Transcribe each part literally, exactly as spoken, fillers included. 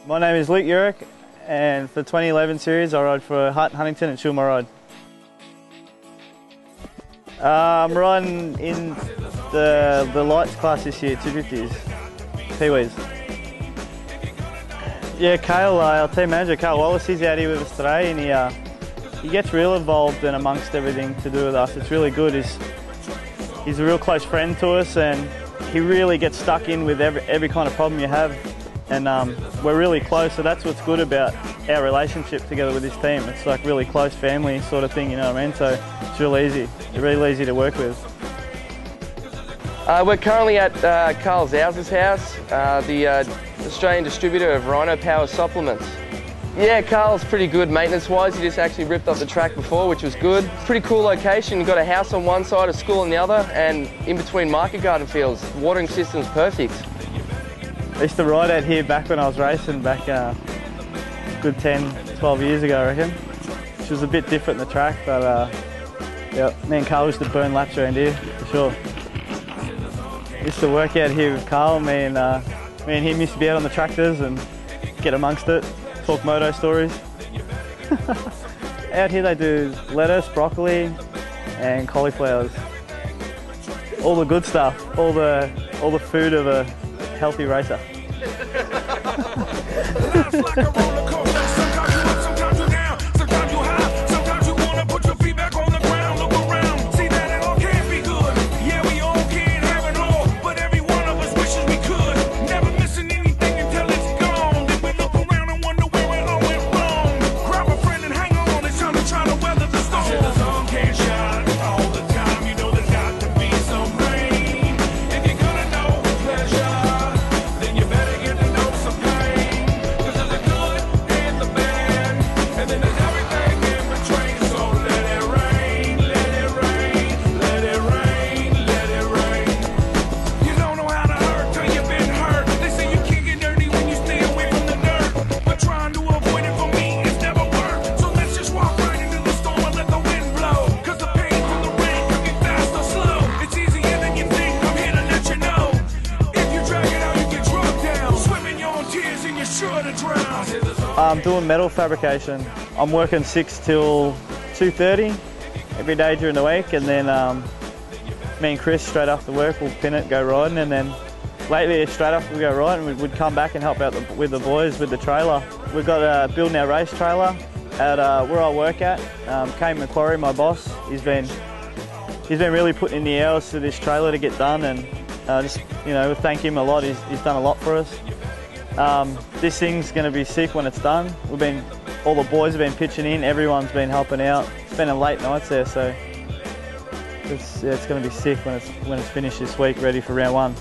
My name is Luke Urek, and for the twenty eleven series I ride for Hart Huntington and InsureMyRide. Uh, I'm riding in the, the lights class this year, two fifties, Pee-wees. Yeah, Kale, uh, our team manager, Kale Wallace, he's out here with us today, and he, uh, he gets real involved in amongst everything to do with us. It's really good. He's, he's a real close friend to us, and he really gets stuck in with every, every kind of problem you have. And um, we're really close, so that's what's good about our relationship together with this team. It's like really close family sort of thing, you know what I mean? So it's real easy, really easy to work with. Uh, we're currently at uh, Carl Zauser's house, uh, the uh, Australian distributor of Ryno Power Supplements. Yeah, Carl's pretty good maintenance-wise. He just actually ripped up the track before, which was good. Pretty cool location. You've got a house on one side, a school on the other, and in between market garden fields. Watering system's perfect. I used to ride out here back when I was racing, back uh, good ten, twelve years ago, I reckon. Which was a bit different in the track, but uh, yeah, me and Carl used to burn laps around here, for sure. Used to work out here with Carl. Me and, uh, me and him used to be out on the tractors and get amongst it, talk moto stories. Out here they do lettuce, broccoli and cauliflowers. All the good stuff, all the, all the food of a healthy racer. I'm doing metal fabrication. I'm working six till two thirty every day during the week, and then um, me and Chris straight after work will pin it, go riding, and then lately straight after we go riding we'd, we'd come back and help out the, with the boys with the trailer. We've got uh, building our race trailer at uh, where I work at. Um, Kane Macquarie, my boss, he's been he's been really putting in the hours to this trailer to get done, and uh, just you know thank him a lot. He's, he's done a lot for us. Um, this thing's going to be sick when it's done. We've been, all the boys have been pitching in, everyone's been helping out. It's been a late nights there, so it's, yeah, it's going to be sick when it's, when it's finished this week, ready for round one.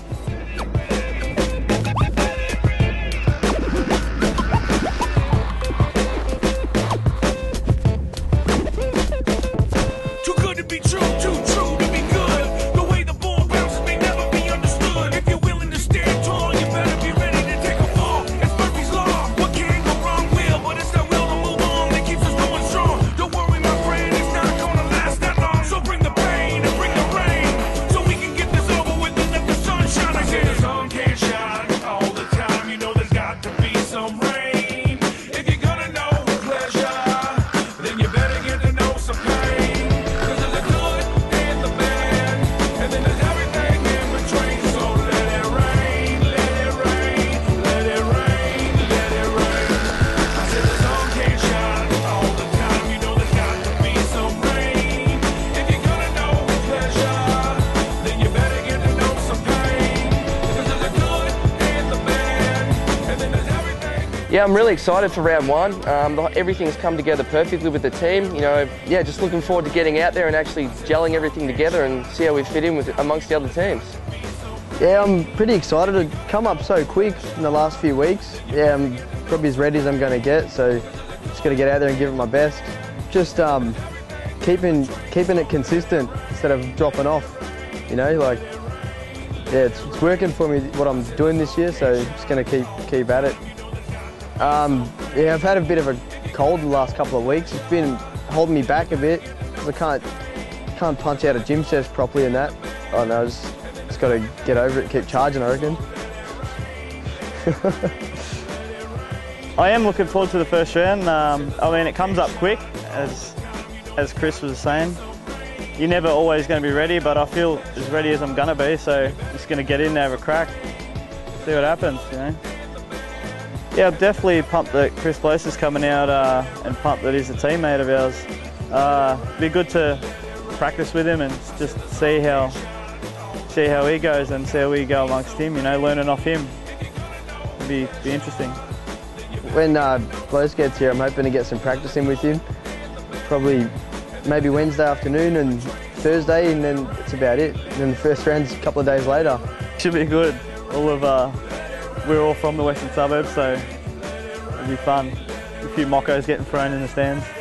Yeah, I'm really excited for round one. Um, everything's come together perfectly with the team. You know, yeah, just looking forward to getting out there and actually gelling everything together and see how we fit in with amongst the other teams. Yeah, I'm pretty excited to come up so quick in the last few weeks. Yeah, I'm probably as ready as I'm going to get, so just got to get out there and give it my best. Just um, keeping keeping it consistent instead of dropping off. You know, like yeah, it's, it's working for me what I'm doing this year, so just going to keep keep at it. Um, yeah, I've had a bit of a cold the last couple of weeks. It's been holding me back a bit because I can't can't punch out a gym session properly and that. Oh no, just, just got to get over it, keep charging, I reckon. I am looking forward to the first round. Um, I mean, it comes up quick, as as Chris was saying. You're never always going to be ready, but I feel as ready as I'm going to be, so just going to get in there, have a crack, see what happens, you know. Yeah, I'm definitely pumped that Chris Blose is coming out uh, and pumped that he's a teammate of ours. Uh, it'd be good to practice with him and just see how see how he goes and see how we go amongst him, you know, learning off him. It'd be, be interesting. When uh, Blose gets here, I'm hoping to get some practice in with him. Probably maybe Wednesday afternoon and Thursday, and then that's about it. And then the first round's a couple of days later. Should be good. All of uh, we're all from the western suburbs, so it'll be fun. A few mockos getting thrown in the stands.